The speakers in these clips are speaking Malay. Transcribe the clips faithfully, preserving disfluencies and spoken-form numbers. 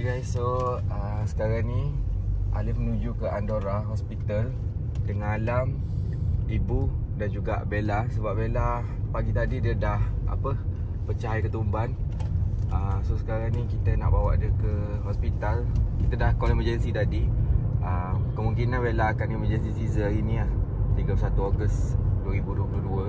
Okay guys, so uh, sekarang ni Alif menuju ke Andorra Hospital dengan Alam, Ibu dan juga Bella. Sebab Bella pagi tadi dia dah apa pecah air ketumban. uh, So sekarang ni kita nak bawa dia ke hospital. Kita dah call emergency tadi. uh, Kemungkinan Bella akan emergency Caesar hari ni lah, tiga puluh satu Ogos dua ribu dua puluh dua.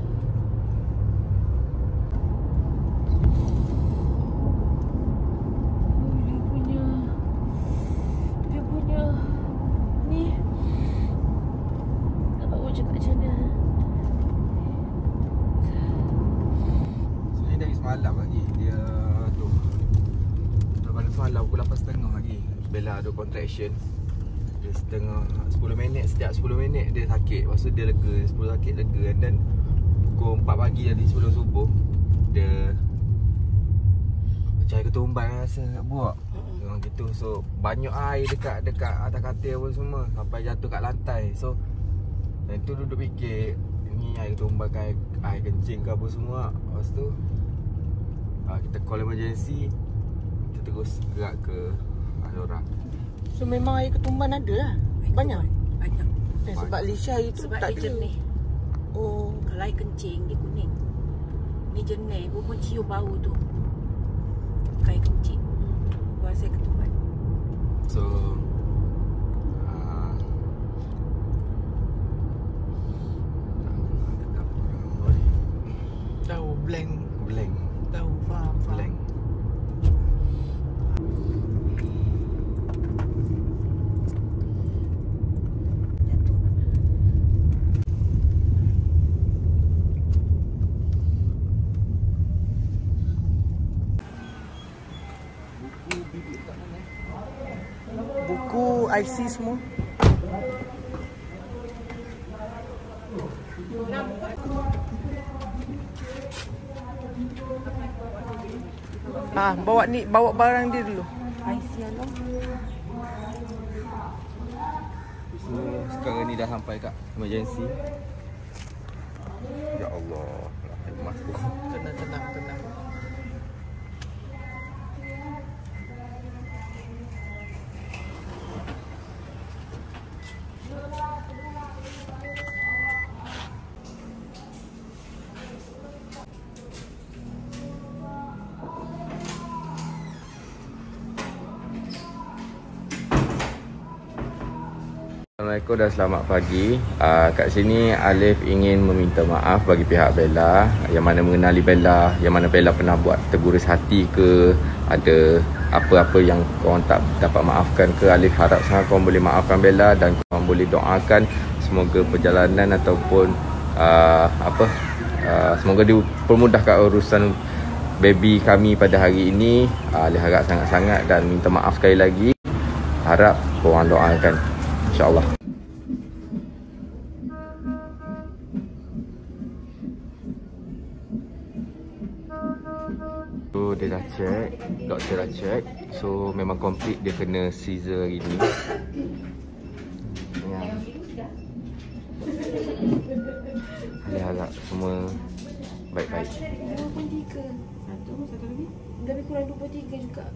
Malam lagi dia tu. Pada semalam pukul lapan tiga puluh lagi Bella ada contraction. Dia setengah sepuluh minit, setiap sepuluh minit dia sakit. Lepas tu dia lega, sepuluh sakit lega. And then pukul empat pagi tadi sebelum subuh dia macam ketumban rasa nak buat. Memang gitu. So banyak air dekat dekat atas katil pun semua sampai jatuh kat lantai. So dan tu duduk fikir ni air ketumban ke air, air kencing ke apa semua. Lepas tu Uh, kita call emergency. Kita terus gerak ke Andorra. So memang air ketumban ada lah. Banyak? Banyak. Eh, sebab Lisha itu sebab tak dia jernih. Oh, kalau air kencing dia kuning. Ni jernih, pun cium bau tu. Air kencing. Buat saya ketumban. So uh, tahu blank. Blank. Tahu, faham, faham. Blank. Buku, I C semua. Ah, bawa ni, bawa barang dia dulu. I C Allah. So sekarang ni dah sampai kat emergency. Ya Allah, lemas tu. Tenang, tenang, tenang. Assalamualaikum dan selamat pagi. uh, Kat sini Alif ingin meminta maaf bagi pihak Bella yang mana mengenali Bella, yang mana Bella pernah buat terguris hati ke, ada apa-apa yang korang tak dapat maafkan ke. Alif harap sangat korang boleh maafkan Bella dan korang boleh doakan semoga perjalanan ataupun uh, apa uh, semoga dipermudahkan urusan baby kami pada hari ini. uh, Alif harap sangat-sangat dan minta maaf sekali lagi. Harap korang doakan, InsyaAllah. So dia dah check, doktor dah check. So memang complete dia kena Caesar hari ni. Ya. Saya harap semua baik-baik. dua puluh tiga. Satu, satu lagi. Lebih kurang dua puluh tiga juga.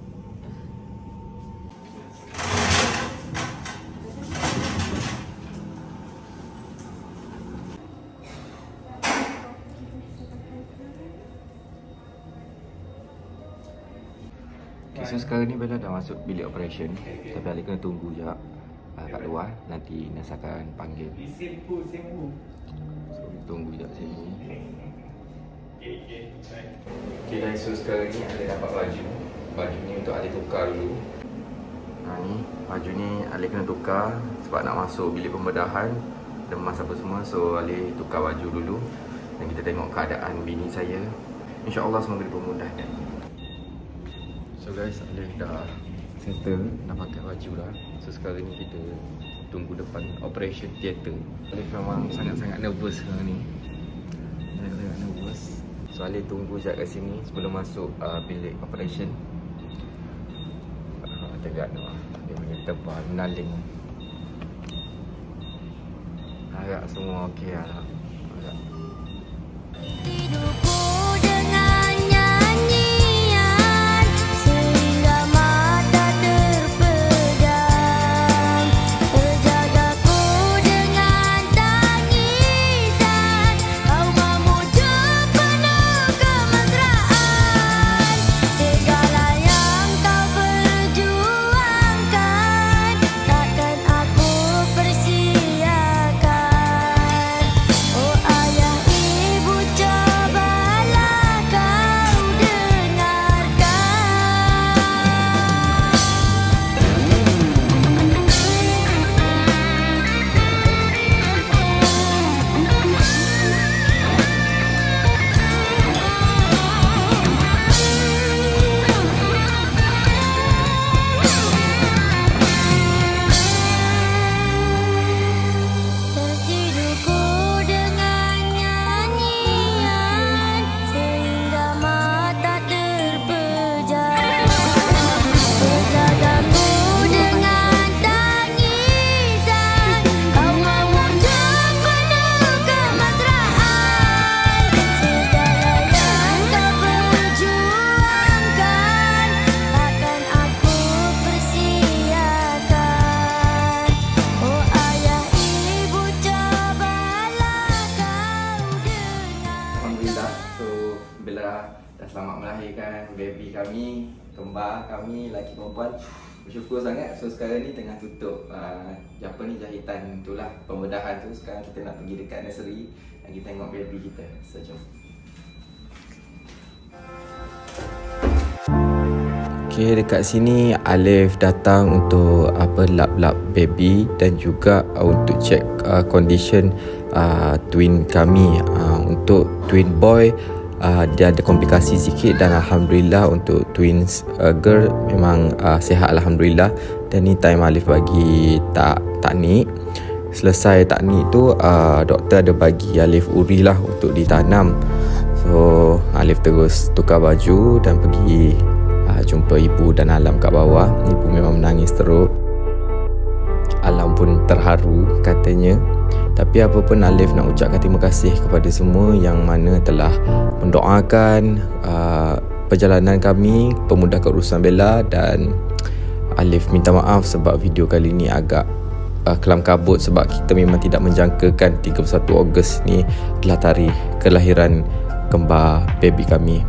Okay, so sekarang ni Bella dah masuk bilik operation. Tapi Alif kena tunggu sekejap uh, kat luar. Nanti nurse akan panggil. So tunggu sekejap sini. Okay guys, so sekarang ni Alif dapat baju. Baju ni untuk Alif tukar dulu. Nah ni, baju ni Alif kena tukar sebab nak masuk bilik pembedahan. Lemas apa semua. So Alif tukar baju dulu. Dan kita tengok keadaan bini saya. InsyaAllah semoga dipermudahkan. So guys, Alif dah settle, dah pakai baju dah. So sekarang ni kita tunggu depan operation theater. Alif memang sangat-sangat nervous sekarang ni. Sangat-sangat nervous. So Alif tunggu sekejap kat sini sebelum masuk uh, bilik operation. uh, Tegak tu lah, dia punya tebal, menaling. Harap semua okey lah. Harap. Hidupku dengan nyanyian sehingga mata baby kami, kembar kami, lelaki perempuan. Bersyukur sangat. So sekarang ni tengah tutup uh, apa ni, jahitan itulah, pembedahan tu. Sekarang kita nak pergi dekat nursery dan kita tengok baby kita. So jom. Okay, dekat sini Alif datang untuk apa lap-lap baby dan juga uh, untuk check uh, condition uh, twin kami. Uh, untuk twin boy Uh, dia ada komplikasi sikit dan alhamdulillah untuk twins uh, girl memang uh, sihat alhamdulillah. Dan ni time Alif bagi tak taknik. Selesai taknik tu uh, doktor ada bagi Alif uri lah untuk ditanam. So Alif terus tukar baju dan pergi uh, jumpa ibu dan Alam kat bawah. Ibu memang menangis teruk. Alam pun terharu katanya. Tapi apa pun, Alif nak ucapkan terima kasih kepada semua yang mana telah mendoakan uh, perjalanan kami, pemudahkan urusan Bella. Dan Alif minta maaf sebab video kali ni agak uh, kelam kabut sebab kita memang tidak menjangkakan tiga puluh satu Ogos ni adalah tarikh kelahiran kembar baby kami.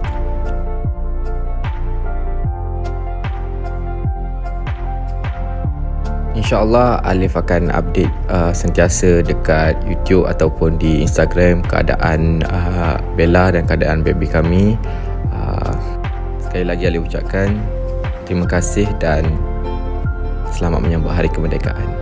InsyaAllah Alif akan update uh, sentiasa dekat YouTube ataupun di Instagram keadaan uh, Bella dan keadaan baby kami. Uh, sekali lagi Alif ucapkan terima kasih dan selamat menyambut Hari Kemerdekaan.